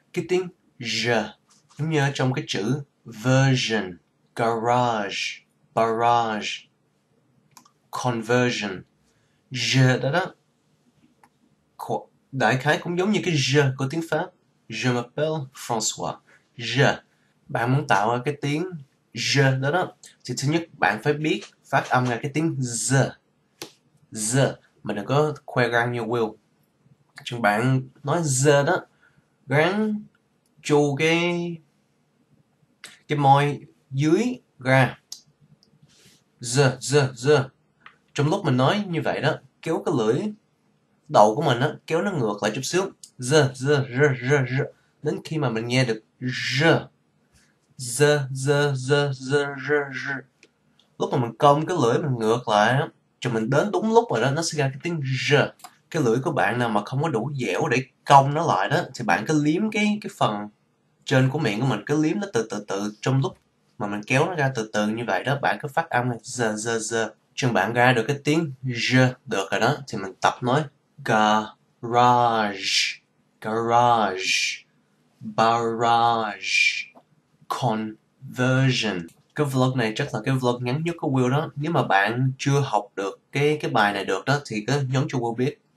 cái tiếng J, giống như ở trong cái chữ version, garage, barrage, conversion. J đó đó, đại khái cũng giống như cái je của tiếng Pháp. Je m'appelle François. Je. Bạn muốn tạo ra cái tiếng je đó đó, thì thứ nhất bạn phải biết phát âm ra cái tiếng z. Z. Mà đừng có khoe răng như Will. Chừng bạn nói z đó, gắng chu cái môi dưới ra. Z. Trong lúc mình nói như vậy đó, kéo cái lưỡi đầu của mình á, kéo nó ngược lại chút xíu. Z. Đến khi mà mình nghe được z. Z. Lúc mà mình cong cái lưỡi mình ngược lại á, cho mình đến đúng lúc rồi đó, nó sẽ ra cái tiếng z. Cái lưỡi của bạn nào mà không có đủ dẻo để cong nó lại đó, thì bạn cứ liếm cái phần trên của miệng của mình, cứ liếm nó từ trong lúc mà mình kéo nó ra từ như vậy đó, bạn cứ phát âm là z. Chừng bạn ra được cái tiếng z được rồi đó, thì mình tập nói garage, barrage, conversion. Cái vlog này chắc là cái vlog ngắn nhất của Will đó. Nếu mà bạn chưa học được cái bài này được đó, thì cứ nhấn cho Will biết.